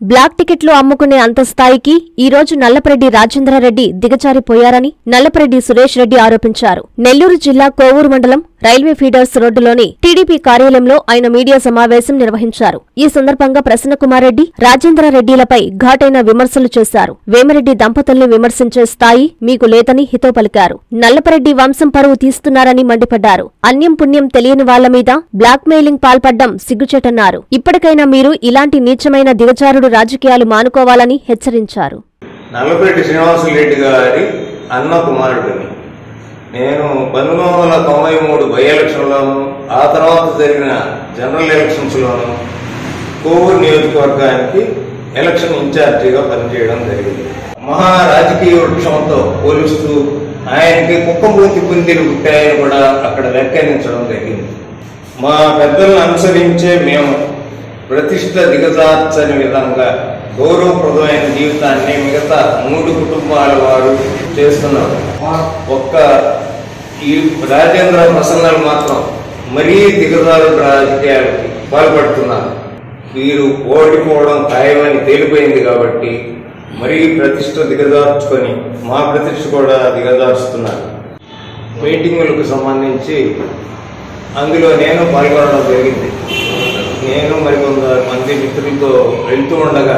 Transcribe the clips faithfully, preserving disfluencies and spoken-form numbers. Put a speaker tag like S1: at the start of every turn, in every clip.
S1: Black టికెట్లు అమ్ముకునే అంత స్థాయికి ఈ రోజు నల్లపరెడ్డి రాజేంద్రారెడ్డి దిగజారిపోయారని నల్లపరెడ్డి సురేష్ రెడ్డి ఆరోపించారు. నెల్లూరు జిల్లా కోవూరు మండలం రైల్వే ఫీడర్స్ రోడ్డులోని టీడీపీ కార్యాలయంలో ఆయన మీడియా సమావేశం నిర్వహించారు. ఈ సందర్భంగా ప్రసన్నకుమార్ రెడ్డి రాజేంద్రారెడ్డిలపై ఘాటైన విమర్శలు చేశారు. వేమిరెడ్డి దంపతుల్ని విమర్శించే స్థాయి మీకు లేదని హితో పలికారు. నల్లపరెడ్డి వంశం పరువు తీస్తున్నారని మండిపడ్డారు. అన్యం పుణ్యం తెలియని వాళ్ల మీద బ్లాక్ మెయిలింగ్ పాల్పడ్డం సిగ్గుచేటన్నారు. ఇప్పటికైనా మీరు ఇలాంటి నీచమైన దిగజారుడు రాజకీయాలు మానుకోవాలని హెచ్చరించారు.
S2: నల్లపరెడ్డి శ్రీనివాసరెడ్డి గారి అన్న కుమారుడిని నేను పంతొమ్మిది వందల తొంభై మూడు బై ఎలక్షన్లోను ఆ తర్వాత జరిగిన జనరల్ ఎలక్షన్స్లోను కోవూరు నియోజకవర్గానికి ఎలక్షన్ ఇన్ఛార్జిగా పనిచేయడం జరిగింది. మహా రాజకీయ వృక్షంతో పోలుస్తూ ఆయనకి కుక్కమూతి పుందిలు పుట్టాయని కూడా అక్కడ వ్యాఖ్యానించడం జరిగింది. మా పెద్దలను అనుసరించే మేము ప్రతిష్ట దిగజార్చని విధంగా గౌరవప్రదమైన జీవితాన్ని మిగతా మూడు కుటుంబాల వారు చేస్తున్నారు. ఒక్క ఈ రాజేంద్ర ప్రసన్నలు మాత్రం మరీ దిగజారు రాజకీయాలకి పాల్పడుతున్నారు. వీరు ఓడిపోవడం ఖాయమని తేలిపోయింది కాబట్టి మరీ ప్రతిష్ట దిగజార్చుకొని మా ప్రతిష్ట కూడా దిగజార్చుతున్నారు. మీటింగులకు సంబంధించి అందులో నేను పాల్గొనడం జరిగింది. నేను మరికొంత మంది మిత్రులతో వెళ్తూ ఉండగా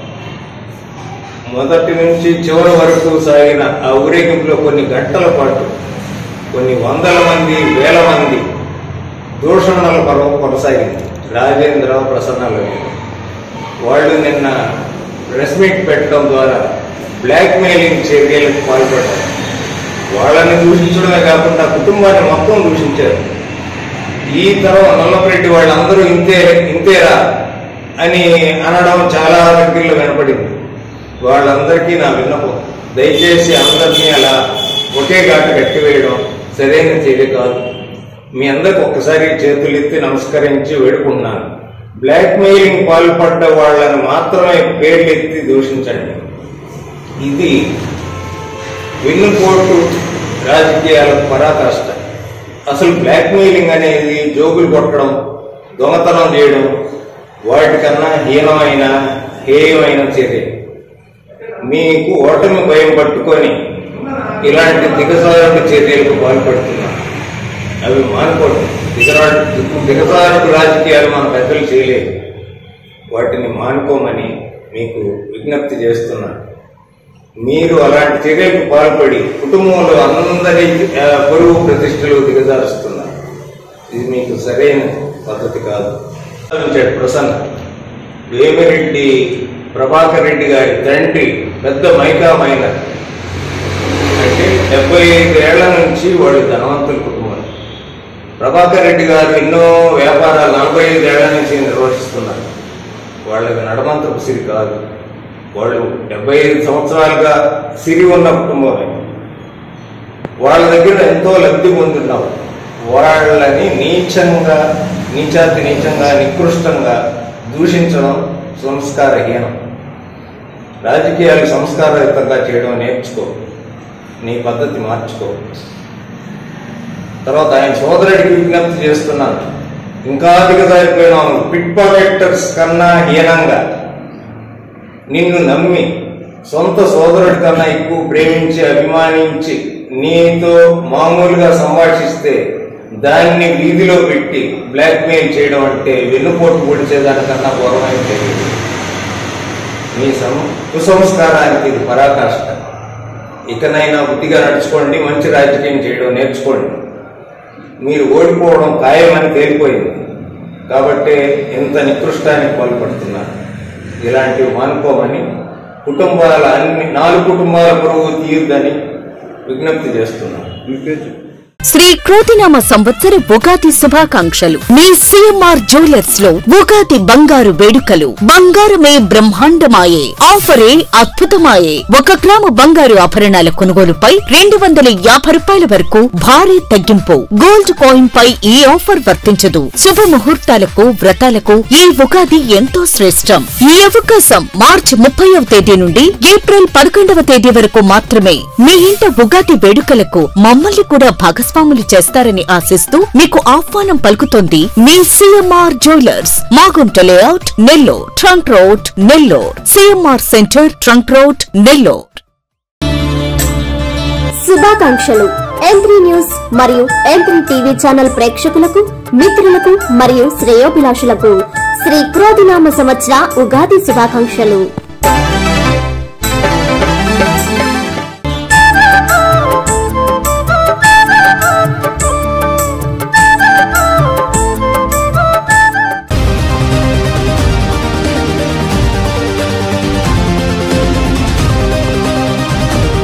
S2: మొదటి నుంచి చివరి వరకు సాగిన ఆ ఊరేగింపులో కొన్ని గంటల పాటు కొన్ని వందల మంది వేల మంది దూషణల పర్వం కొనసాగింది. రాజేంద్ర ప్రసన్నలు వాళ్ళు నిన్న ప్రెస్ మీట్ పెట్టడం ద్వారా బ్లాక్ మెయిలింగ్ చర్యలకు పాల్పడ్డారు. వాళ్ళని దూషించడమే కాకుండా కుటుంబాన్ని మొత్తం దూషించారు. ఈ తరం నల్లపరెడ్డి వాళ్ళందరూ ఇంతే ఇంతేరా అని అనడం చాలా దగ్గరలో వినపడింది. వాళ్ళందరికీ నా విన్నపం, దయచేసి అందరినీ అలా ఒకే ఘాటు కట్టివేయడం సరైన చర్య కాదు. మీ అందరికి ఒక్కసారి చేతులెత్తి నమస్కరించి వేడుకున్నాను. బ్లాక్ మెయిలింగ్ పాల్పడ్డ వాళ్ళని మాత్రమే పేర్లెత్తి దూషించండి. ఇది వెన్నుపోటు రాజకీయాల పరాకాష్ట. అసలు బ్లాక్ మెయిలింగ్ అనేది జోగులు కొట్టడం, దొంగతనం చేయడం వాటికన్నా హీనమైన హేయమైన చర్య. మీకు ఓటమి భయం పట్టుకొని ఇలాంటి దిగజారుడు చర్యలకు పాల్పడుతున్నారు. అవి మానుకోండి. దిగరాడు దిగజారుడు రాజకీయాలు మన పెద్దలు చేయలేదు. వాటిని మానుకోమని మీకు విజ్ఞప్తి చేస్తున్నాను. మీరు అలాంటి చర్యలకు పాల్పడి కుటుంబంలో అందరి పరువు ప్రతిష్టలు దిగజారుస్తున్నారు. ఇది మీకు సరైన పద్ధతి కాదు. ప్రసన్న వేమిరెడ్డి ప్రభాకర్ రెడ్డి గారి తండ్రి పెద్ద మైకామైన అంటే డెబ్బై ఐదు ఏళ్ల నుంచి వాళ్ళు ధనవంతుల కుటుంబం. ప్రభాకర్ రెడ్డి గారు ఎన్నో వ్యాపారాలు నలభై ఐదు ఏళ్ల నుంచి నిర్వహిస్తున్నారు. వాళ్ళకి నడమంతపు సిరి కాదు. వాళ్ళు డెబ్బై ఐదు సంవత్సరాలుగా సిరి ఉన్న కుటుంబమే. వాళ్ళ దగ్గర ఎంతో లబ్ధి పొందుతున్నాం. వాళ్ళని నీచంగా నీచాతి నీచంగా నికృష్టంగా దూషించడం సంస్కారహీనం. రాజకీయాలు సంస్కారయుతంగా చేయడం నేర్చుకో, నీ పద్ధతి మార్చుకో. తర్వాత ఆయన సోదరుడికి విజ్ఞప్తి చేస్తున్నాను, ఇంకా దిగజారిపోయినాం. పిట్ పాకెటర్స్ కన్నా హీనంగా నిన్ను నమ్మి సొంత సోదరుడి కన్నా ఎక్కువ ప్రేమించి అభిమానించి నీతో మామూలుగా సంభాషిస్తే దాన్ని వీధిలో పెట్టి బ్లాక్ మెయిల్ చేయడం అంటే వెన్నుపోటు పొడిచేదానికన్నా ఘోరమైన తెలియదు. మీ సం కుసంస్కారానికి ఇది పరాకాష్ట. ఇకనైనా బుద్ధిగా నడుచుకోండి, మంచి రాజకీయం చేయడం నేర్చుకోండి. మీరు ఓడిపోవడం ఖాయమని తేలిపోయింది కాబట్టే ఇంత నికృష్టానికి పాల్పడుతున్నారు. ఇలాంటివి మానుకోమని, కుటుంబాల అన్ని నాలుగు కుటుంబాల పరువు తీయొద్దని విజ్ఞప్తి చేస్తున్నాను.
S3: శ్రీ క్రోతినామ సంవత్సర ఉగాది శుభాకాంక్షలు. మీ సిఎంఆర్ జ్యువెలర్స్ లో ఉగాది బంగారు వేడుకలు. బంగారమే బ్రహ్మాండమాయే, ఆఫరే అద్భుతమాయే. ఒక గ్రాము బంగారు ఆభరణాల కొనుగోలుపై రెండు వందల యాభై రూపాయల వరకు భారీ తగ్గింపు. గోల్డ్ కాయిన్ పై ఈ ఆఫర్ వర్తించదు. శుభ ముహూర్తాలకు, వ్రతాలకు ఈ ఉగాది ఎంతో శ్రేష్టం. ఈ అవకాశం మార్చి ముప్పైవ తేదీ నుండి ఏప్రిల్ పదకొండవ తేదీ వరకు మాత్రమే. మీ ఇంట ఉగాది వేడుకలకు మమ్మల్ని కూడా భాగస్వామ్యం భాగస్వాములు చేస్తారని ఆశిస్తూ మీకు ఆహ్వానం పలుకుతోంది మీ CMR jewellers, Magunta layout, Nellore, trunk road, Nellore. CMR centre, trunk road, Nellore.
S1: శుభాకాంక్షలు. ఎం త్రీ న్యూస్ మరియు ఎం త్రీ టీవీ ఛానల్ ప్రేక్షకులకు, మిత్రులకు మరియు శ్రేయోభిలాషులకు శ్రీ క్రోధినామ సంవత్సర ఉగాది శుభాకాంక్షలు.